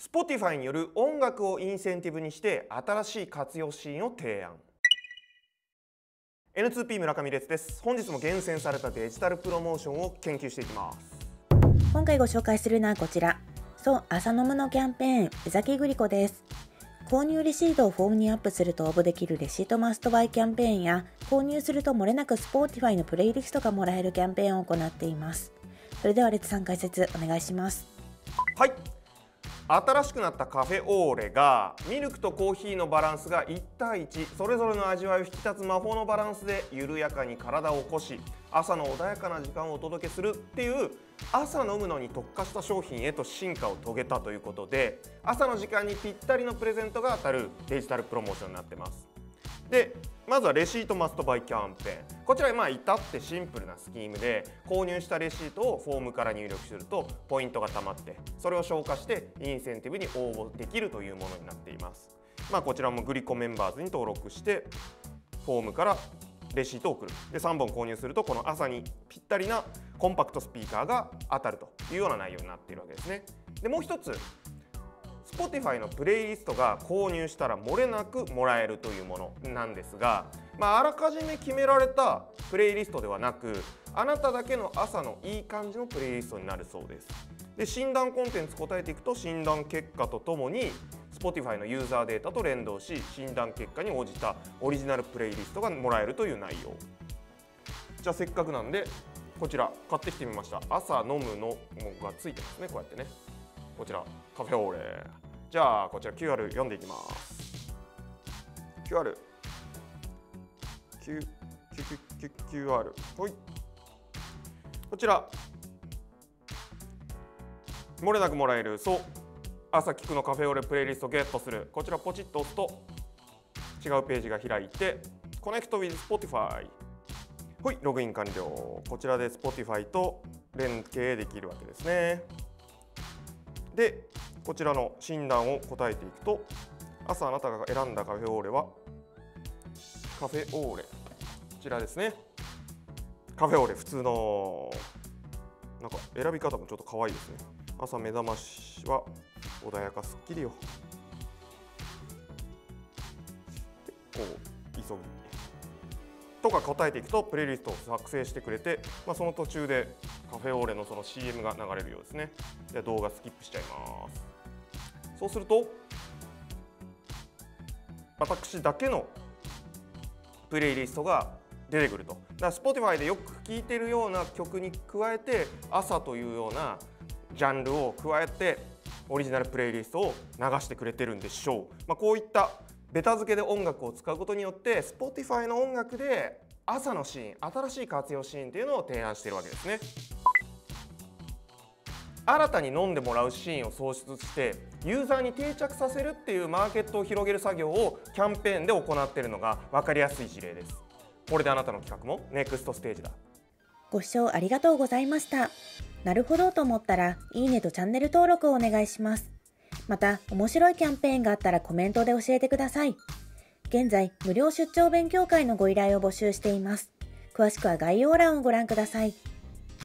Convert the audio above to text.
Spotify による音楽をインセンティブにして新しい活用シーンを提案。 N2P 村上烈です。本日も厳選されたデジタルプロモーションを研究していきます。 今回ご紹介するのはこちら、朝飲むのキャンペーン、江崎グリコです。購入レシートをフォームにアップすると応募できるレシートマストバイキャンペーンや、購入すると漏れなく Spotify のプレイリストがもらえるキャンペーンを行っています。それではレッツさん解説お願いします。 はい、新しくなったカフェオーレがミルクとコーヒーのバランスが1対1、それぞれの味わいを引き立つ魔法のバランスで緩やかに体を起こし、朝の穏やかな時間をお届けするっていう朝飲むのに特化した商品へと進化を遂げたということで、朝の時間にぴったりのプレゼントが当たるデジタルプロモーションになってます。でまずはレシートマストバイキャンペーン、こちらは至ってシンプルなスキームで、購入したレシートをフォームから入力するとポイントがたまって、それを消化してインセンティブに応募できるというものになっています。こちらもグリコメンバーズに登録してフォームからレシートを送る。で3本購入するとこの朝にぴったりなコンパクトスピーカーが当たるというような内容になっているわけですね。でもう一つ、Spotify のプレイリストが購入したら漏れなくもらえるというものなんですが、あらかじめ決められたプレイリストではなく、あなただけの朝のいい感じのプレイリストになるそうです。で診断コンテンツ答えていくと、診断結果とともに Spotify のユーザーデータと連動し、診断結果に応じたオリジナルプレイリストがもらえるという内容。じゃあせっかくなんでこちら買ってきてみました。朝飲むのがついてますね。こうやってね、こちらカフェオーレ。じゃあこちら QR 読んでいきます。 QR ほい、こちら漏れなくもらえる朝聞くのカフェオーレプレイリストゲットする。こちらポチッと押すと違うページが開いて、コネクト with Spotify、 ほい、ログイン完了。こちらで Spotify と連携できるわけですね。でこちらの診断を答えていくと、朝あなたが選んだカフェオーレはカフェオーレ、こちらですね。カフェオーレ普通のなんか選び方もちょっと可愛いですね。朝目覚ましは穏やかすっきりよ。でこう急ぎとか答えていくとプレイリストを作成してくれて、その途中でカフェオーレのその CM が流れるようですね。で動画スキップしちゃいます。そうすると私だけのプレイリストが出てくると。だから Spotify でよく聴いてるような曲に加えて、朝というようなジャンルを加えてオリジナルプレイリストを流してくれてるんでしょう。こういったベタ付けで音楽を使うことによって Spotify の音楽で朝のシーン、新しい活用シーンというのを提案しているわけですね。新たに飲んでもらうシーンを創出してユーザーに定着させるっていうマーケットを広げる作業をキャンペーンで行っているのが分かりやすい事例です。これであなたの企画もネクストステージだ。 ご視聴ありがとうございました。なるほどと思ったら、いいねとチャンネル登録をお願いします。また、面白いキャンペーンがあったらコメントで教えてください。現在、無料出張勉強会のご依頼を募集しています。詳しくは概要欄をご覧ください。